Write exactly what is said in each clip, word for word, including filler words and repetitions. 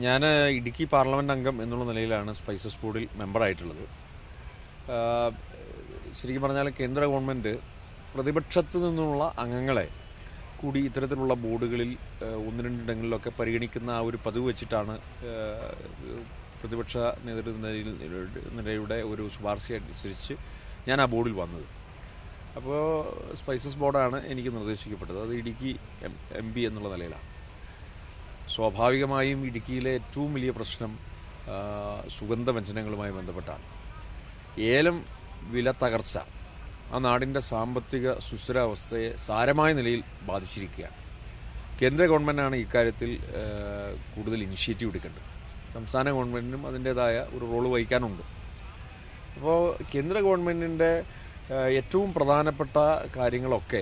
ഞാൻ ഇടുക്കി പാർലമെന്റ് അംഗം എന്നുള്ള നിലയിലാണ് സ്പൈസസ് ബോർഡിൽ മെമ്പറായിട്ടുള്ളത്. ശരിക്കും പറഞ്ഞാൽ കേന്ദ്ര ഗവൺമെൻറ് പ്രതിപക്ഷത്തു നിന്നുള്ള അംഗങ്ങളെ കൂടി ഇത്തരത്തിലുള്ള ബോർഡുകളിൽ ഒന്ന് രണ്ടിടങ്ങളിലൊക്കെ പരിഗണിക്കുന്ന ആ ഒരു പതിവ് വെച്ചിട്ടാണ് പ്രതിപക്ഷ നേതൃനിരയുടെ ഒരു ശുപാർശ അനുസരിച്ച് ഞാൻ ആ ബോർഡിൽ വന്നത്. അപ്പോൾ സ്പൈസസ് ബോർഡാണ് എനിക്ക് നിർദ്ദേശിക്കപ്പെട്ടത്. അത് ഇടുക്കി എം എം പി എന്നുള്ള നിലയിലാണ്. സ്വാഭാവികമായും ഇടുക്കിയിലെ ഏറ്റവും വലിയ പ്രശ്നം സുഗന്ധവ്യഞ്ജനങ്ങളുമായി ബന്ധപ്പെട്ടാണ്. ഏലം വില തകർച്ച ആ നാടിൻ്റെ സാമ്പത്തിക സുസ്ഥിരാവസ്ഥയെ സാരമായ നിലയിൽ ബാധിച്ചിരിക്കുകയാണ്. കേന്ദ്ര ഗവൺമെൻറ്റാണ് ഇക്കാര്യത്തിൽ കൂടുതൽ ഇനിഷ്യേറ്റീവ് എടുക്കേണ്ടത്. സംസ്ഥാന ഗവൺമെൻറ്റിനും അതിൻ്റേതായ ഒരു റോള് വഹിക്കാനുണ്ട്. അപ്പോൾ കേന്ദ്ര ഗവൺമെൻറ്റിൻ്റെ ഏറ്റവും പ്രധാനപ്പെട്ട കാര്യങ്ങളൊക്കെ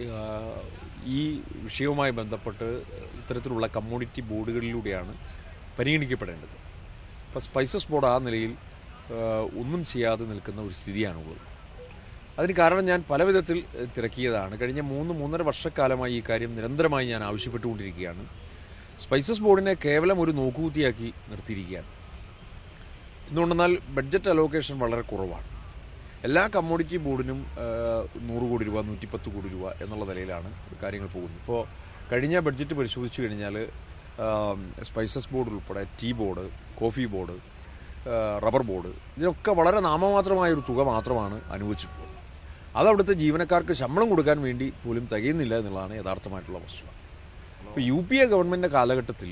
ഈ വിഷയവുമായി ബന്ധപ്പെട്ട് ഇത്തരത്തിലുള്ള കമ്മ്യൂണിറ്റി ബോർഡുകളിലൂടെയാണ് പരിഗണിക്കപ്പെടേണ്ടത്. ഇപ്പോൾ സ്പൈസസ് ബോർഡ് ആ നിലയിൽ ഒന്നും ചെയ്യാതെ നിൽക്കുന്ന ഒരു സ്ഥിതിയാണുള്ളത്. അതിന് കാരണം ഞാൻ പല വിധത്തിൽ തിരക്കിയതാണ്. കഴിഞ്ഞ മൂന്ന് മൂന്നര വർഷക്കാലമായി ഈ കാര്യം നിരന്തരമായി ഞാൻ ആവശ്യപ്പെട്ടുകൊണ്ടിരിക്കുകയാണ്. സ്പൈസസ് ബോർഡിനെ കേവലം ഒരു നോക്കുകുത്തിയാക്കി നിർത്തിയിരിക്കുകയാണ്. എന്തുകൊണ്ടെന്നാൽ ബഡ്ജറ്റ് അലോക്കേഷൻ വളരെ കുറവാണ്. എല്ലാ കമ്മോഡിറ്റി ബോർഡിനും നൂറ് കോടി രൂപ നൂറ്റിപ്പത്ത് കോടി രൂപ എന്നുള്ള നിലയിലാണ് കാര്യങ്ങൾ പോകുന്നത്. ഇപ്പോൾ കഴിഞ്ഞ ബഡ്ജറ്റ് പരിശോധിച്ചു കഴിഞ്ഞാൽ സ്പൈസസ് ബോർഡ് ഉൾപ്പെടെ tea board, coffee board, rubber board, ഇതിനൊക്കെ വളരെ നാമമാത്രമായൊരു തുക മാത്രമാണ് അനുവദിച്ചിട്ടുള്ളത്. അതവിടുത്തെ ജീവനക്കാർക്ക് ശമ്പളം കൊടുക്കാൻ വേണ്ടി പോലും തികയുന്നില്ല എന്നുള്ളതാണ് യഥാർത്ഥമായിട്ടുള്ള വസ്തുത. ഇപ്പോൾ യു പി എ ഗവൺമെൻറ്റിൻ്റെ കാലഘട്ടത്തിൽ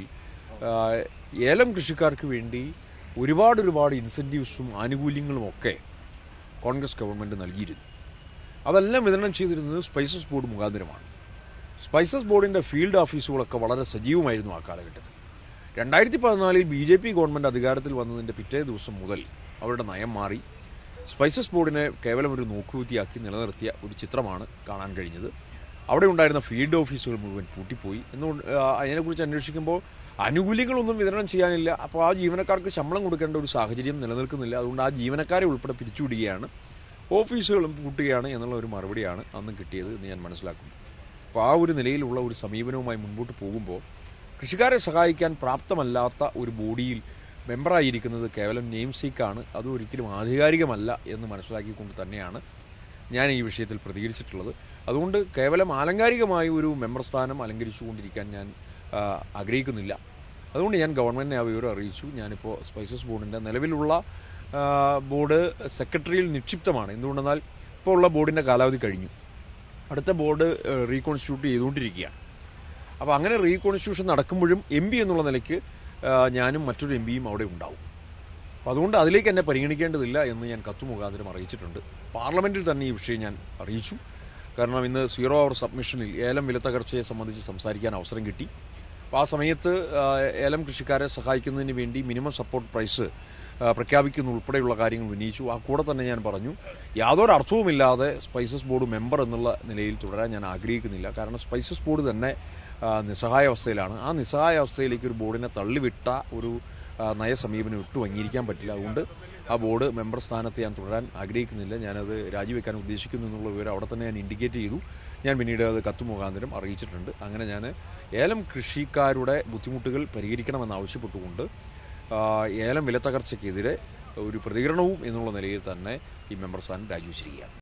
ഏലം കൃഷിക്കാർക്ക് വേണ്ടി ഒരുപാട് ഒരുപാട് ഇൻസെൻറ്റീവ്സും ആനുകൂല്യങ്ങളും ഒക്കെ കോൺഗ്രസ് ഗവൺമെൻറ് നൽകിയിരുന്നു. അതെല്ലാം വിതരണം ചെയ്തിരുന്നത് സ്പൈസസ് ബോർഡ് മുഖാന്തരമാണ്. സ്പൈസസ് ബോർഡിൻ്റെ ഫീൽഡ് ഓഫീസുകളൊക്കെ വളരെ സജീവമായിരുന്നു ആ കാലഘട്ടത്തിൽ. രണ്ടായിരത്തി പതിനാലിൽ ബി ജെ പി ഗവൺമെൻറ് അധികാരത്തിൽ വന്നതിൻ്റെ പിറ്റേ ദിവസം മുതൽ അവരുടെ നയം മാറി. സ്പൈസസ് ബോർഡിനെ കേവലം ഒരു നോക്കുകുത്തിയാക്കി നിലനിർത്തിയ ഒരു ചിത്രമാണ് കാണാൻ കഴിഞ്ഞത്. അവിടെ ഉണ്ടായിരുന്ന ഫീൽഡ് ഓഫീസുകൾ മുഴുവൻ പൂട്ടിപ്പോയി. എന്നുകൊണ്ട് അതിനെക്കുറിച്ച് അന്വേഷിക്കുമ്പോൾ ആനുകൂല്യങ്ങളൊന്നും വിതരണം ചെയ്യാനില്ല. അപ്പോൾ ആ ജീവനക്കാർക്ക് ശമ്പളം കൊടുക്കേണ്ട ഒരു സാഹചര്യം നിലനിൽക്കുന്നില്ല. അതുകൊണ്ട് ആ ജീവനക്കാരെ ഉൾപ്പെടെ പിരിച്ചുവിടുകയാണ്, ഓഫീസുകളും പൂട്ടുകയാണ് എന്നുള്ള ഒരു മറുപടിയാണ് അന്ന് കിട്ടിയത് എന്ന് ഞാൻ മനസ്സിലാക്കുന്നു. അപ്പോൾ ആ ഒരു നിലയിലുള്ള ഒരു സമീപനവുമായി മുൻപോട്ട് പോകുമ്പോൾ കൃഷിക്കാരെ സഹായിക്കാൻ പ്രാപ്തമല്ലാത്ത ഒരു ബോഡിയിൽ മെമ്പറായിരിക്കുന്നത് കേവലം നെയിം സീക്കാണ്, അത് ഒരിക്കലും ആധികാരികമല്ല എന്ന് മനസ്സിലാക്കിക്കൊണ്ട് തന്നെയാണ് ഞാൻ ഈ വിഷയത്തിൽ പ്രതികരിച്ചിട്ടുള്ളത്. അതുകൊണ്ട് കേവലം ആലങ്കാരികമായി ഒരു മെമ്പർ സ്ഥാനം അലങ്കരിച്ചുകൊണ്ടിരിക്കാൻ ഞാൻ ആഗ്രഹിക്കുന്നില്ല. അതുകൊണ്ട് ഞാൻ ഗവൺമെൻറ്റിനെ ആ വിവരം അറിയിച്ചു. ഞാനിപ്പോൾ സ്പൈസസ് ബോർഡിൻ്റെ നിലവിലുള്ള ബോർഡ് സെക്രട്ടറിയിൽ നിക്ഷിപ്തമാണ്. എന്തുകൊണ്ടെന്നാൽ ഇപ്പോൾ ഉള്ള ബോർഡിൻ്റെ കാലാവധി കഴിഞ്ഞു. അടുത്ത ബോർഡ് റീകോൺസ്റ്റിറ്റ്യൂട്ട് ചെയ്തുകൊണ്ടിരിക്കുകയാണ്. അപ്പോൾ അങ്ങനെ റീകോൺസ്റ്റിറ്റ്യൂഷൻ നടക്കുമ്പോഴും എം പി എന്നുള്ള നിലയ്ക്ക് ഞാനും മറ്റൊരു എം പിയും അവിടെ ഉണ്ടാവും. അപ്പോൾ അതുകൊണ്ട് അതിലേക്ക് എന്നെ പരിഗണിക്കേണ്ടതില്ല എന്ന് ഞാൻ കത്ത് മുഖാന്തരം അറിയിച്ചിട്ടുണ്ട്. പാർലമെൻറ്റിൽ തന്നെ ഈ വിഷയം ഞാൻ അറിയിച്ചു. കാരണം ഇന്ന് സീറോ അവർ സബ്മിഷനിൽ ഏലം വിലത്തകർച്ചയെ സംബന്ധിച്ച് സംസാരിക്കാൻ അവസരം കിട്ടി. അപ്പോൾ ആ സമയത്ത് ഏലം കൃഷിക്കാരെ സഹായിക്കുന്നതിന് വേണ്ടി മിനിമം സപ്പോർട്ട് പ്രൈസ് പ്രഖ്യാപിക്കുന്ന ഉൾപ്പെടെയുള്ള കാര്യങ്ങൾ ഉന്നയിച്ചു. ആ കൂടെ തന്നെ ഞാൻ പറഞ്ഞു, യാതൊരു അർത്ഥവുമില്ലാതെ സ്പൈസസ് ബോർഡ് മെമ്പർ എന്നുള്ള നിലയിൽ തുടരാൻ ഞാൻ ആഗ്രഹിക്കുന്നില്ല. കാരണം സ്പൈസസ് ബോർഡ് തന്നെ നിസ്സഹായാവസ്ഥയിലാണ്. ആ നിസ്സഹായാവസ്ഥയിലേക്ക് ഒരു ബോർഡിനെ തള്ളിവിട്ട ഒരു നയസമീപനം ഒട്ടും അംഗീകരിക്കാൻ പറ്റില്ല. അതുകൊണ്ട് ആ ബോർഡ് മെമ്പർ സ്ഥാനത്ത് ഞാൻ തുടരാൻ ആഗ്രഹിക്കുന്നില്ല. ഞാനത് രാജിവെക്കാൻ ഉദ്ദേശിക്കുന്നു എന്നുള്ള വിവരം അവിടെ തന്നെ ഞാൻ ഇൻഡിക്കേറ്റ് ചെയ്തു. ഞാൻ പിന്നീട് അത് കത്ത് മുഖാന്തരം അറിയിച്ചിട്ടുണ്ട്. അങ്ങനെ ഞാൻ ഏലം കൃഷിക്കാരുടെ ബുദ്ധിമുട്ടുകൾ പരിഹരിക്കണമെന്നാവശ്യപ്പെട്ടുകൊണ്ട് ഏലം വിലത്തകർച്ചയ്ക്കെതിരെ ഒരു പ്രതികരണവും എന്നുള്ള നിലയിൽ തന്നെ ഈ മെമ്പർ സ്ഥാനം രാജിവെച്ചിരിക്കുകയാണ്.